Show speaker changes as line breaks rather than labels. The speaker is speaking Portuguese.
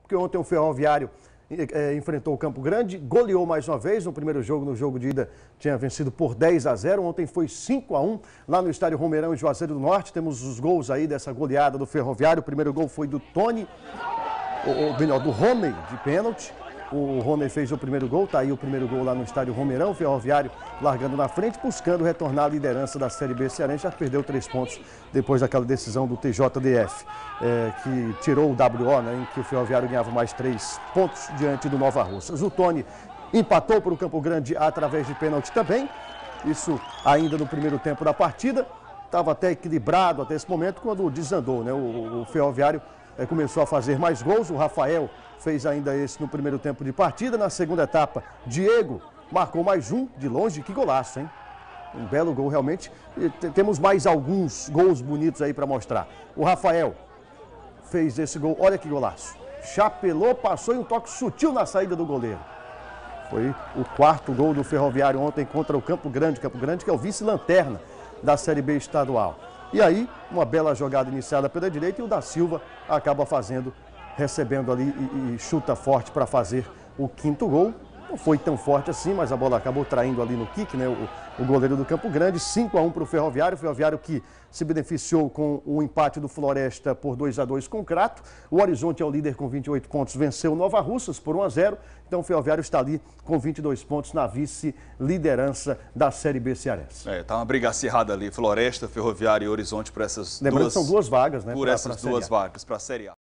porque ontem o Ferroviário enfrentou o Campo Grande, goleou mais uma vez no primeiro jogo, no jogo de ida tinha vencido por 10-0, ontem foi 5-1 lá no estádio Romeirão em Juazeiro do Norte. Temos os gols aí dessa goleada do Ferroviário. O primeiro gol foi do Tony, ou melhor, do Rony, de pênalti. O Rony fez o primeiro gol, tá aí o primeiro gol lá no estádio Romeirão. O Ferroviário largando na frente, buscando retornar à liderança da Série B cearense. Já perdeu 3 pontos depois daquela decisão do TJDF, que tirou o WO, né, em que o Ferroviário ganhava mais 3 pontos diante do Nova Russas. O Tony empatou para o Campo Grande através de pênalti também. Isso ainda no primeiro tempo da partida. Estava até equilibrado até esse momento quando desandou, né? O Ferroviário começou a fazer mais gols. O Rafael fez ainda esse no primeiro tempo de partida. Na segunda etapa, Diego marcou mais um, de longe. Que golaço, hein? Um belo gol, realmente. E temos mais alguns gols bonitos aí para mostrar. O Rafael fez esse gol, olha que golaço. Chapelou, passou e um toque sutil na saída do goleiro. Foi o 4º gol do Ferroviário ontem contra o Campo Grande. Campo Grande que é o vice-lanterna da Série B estadual. E aí, uma bela jogada iniciada pela direita e o da Silva acaba recebendo ali e chuta forte para fazer o 5º gol. Não foi tão forte assim, mas a bola acabou traindo ali no kick, né? O goleiro do Campo Grande. 5-1 para o Ferroviário. O Ferroviário que se beneficiou com o empate do Floresta por 2-2 com o Crato. O Horizonte é o líder com 28 pontos, venceu o Nova Russas por 1-0. Então o Ferroviário está ali com 22 pontos na vice-liderança da Série B cearense.
Tá uma briga acirrada ali, Floresta, Ferroviário e Horizonte por essas
Lembrando que são 2 vagas, né?
Por essas 2 vagas para a Série A.